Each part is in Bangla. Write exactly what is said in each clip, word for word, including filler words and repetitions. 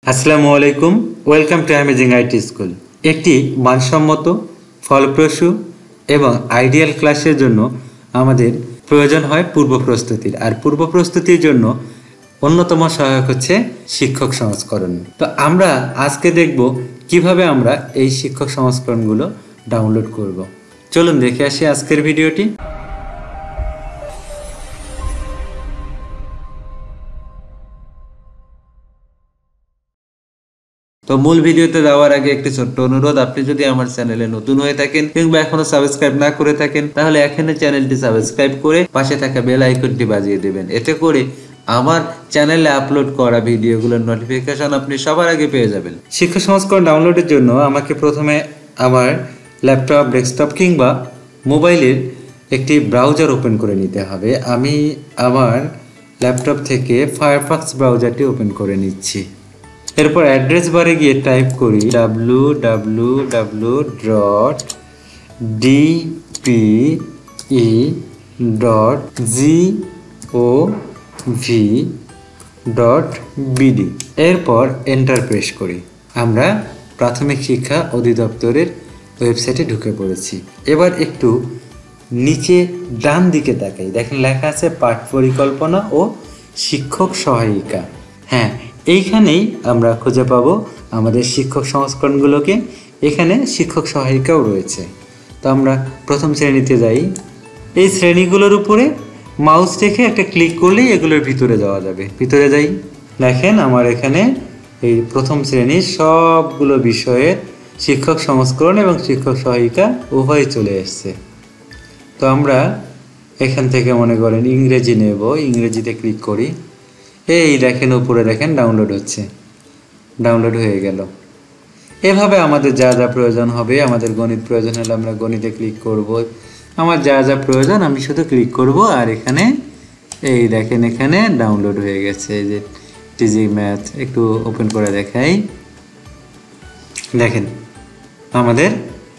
আসসালামু আলাইকুম, welcome to amazing IT school. একটি মানসম্মত, ফলপ্রসূ এবং আইডিয়াল ক্লাসের জন্য আমাদের প্রয়োজন হয় পূর্ব প্রস্তুতির। আর পূর্ব প্রস্তুতির জন্য অন্যতম সহায়ক হচ্ছে শিক্ষক সংস্করণ। তো আমরা আজকে দেখব কিভাবে আমরা এই শিক্ষক সংস্করণগুলো ডাউনলোড করব। চলুন দেখে আসি আজকের ভিডিওটি। তো মূল ভিডিওতে যাওয়ার আগে একটি ছোট্ট অনুরোধ, আপনি যদি আমার চ্যানেলে নতুন হয়ে থাকেন কিংবা এখনো সাবস্ক্রাইব না করে থাকেন তাহলে এখনই চ্যানেলটি সাবস্ক্রাইব করে পাশে থাকা বেল আইকনটি বাজিয়ে দেবেন। এতে করে আমার চ্যানেলে আপলোড করা ভিডিওগুলোর নোটিফিকেশন আপনি সবার আগে পেয়ে যাবেন। শিক্ষা সংস্করণ ডাউনলোডের জন্য আমাকে প্রথমে আমার ল্যাপটপ, ডেস্কটপ কিংবা মোবাইলের একটি ব্রাউজার ওপেন করে নিতে হবে। আমি আমার ল্যাপটপ থেকে ফায়ারফক্স ব্রাউজারটি ওপেন করে নিচ্ছি। এরপর অ্যাড্রেস বারে গিয়ে টাইপ করি W W W dot D P E dot G O V dot BD. এরপর এন্টার প্রেস করি। আমরা প্রাথমিক শিক্ষা অধিদপ্তরের ওয়েবসাইটে ঢুকে পড়েছি। এবার একটু নিচে ডান দিকে তাকাই, দেখেন লেখা আছে পাঠ পরিকল্পনা ও শিক্ষক সহায়িকা। হ্যাঁ, এইখানেই আমরা খুঁজে পাবো আমাদের শিক্ষক সংস্করণগুলোকে। এখানে শিক্ষক সহায়িকাও রয়েছে। তো আমরা প্রথম শ্রেণীতে যাই। এই শ্রেণীগুলোর উপরে মাউস রেখে একটা ক্লিক করলেই এগুলোর ভিতরে যাওয়া যাবে। ভিতরে যাই, দেখেন আমার এখানে এই প্রথম শ্রেণীর সবগুলো বিষয়ের শিক্ষক সংস্করণ এবং শিক্ষক সহায়িকা উভয় চলে এসছে। তো আমরা এখান থেকে মনে করেন ইংরেজি নেব, ইংরেজিতে ক্লিক করি। এই দেখেন উপরে দেখেন ডাউনলোড হচ্ছে, ডাউনলোড হয়ে গেল। এভাবে আমাদের যা যা প্রয়োজন হবে, আমাদের গণিত প্রয়োজন হলে আমরা গণিতে ক্লিক করব। আমার যা যা প্রয়োজন আমি শুধু ক্লিক করব আর এখানে এই দেখেন এখানে ডাউনলোড হয়ে গেছে। এই যে টিজি ম্যাথ একটু ওপেন করে দেখাই, দেখেন আমাদের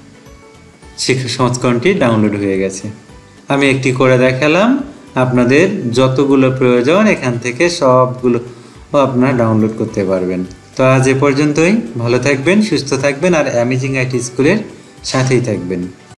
শিক্ষা সংস্করণটি ডাউনলোড হয়ে গেছে। আমি একটি করে দেখালাম, আপনাদের যতগুলো প্রয়োজন এখান থেকে সবগুলো আপনারা ডাউনলোড করতে পারবেন। তো আজ এ পর্যন্তই। ভালো থাকবেন, সুস্থ থাকবেন আর অ্যামেজিং আইটি স্কুলের সাথেই থাকবেন।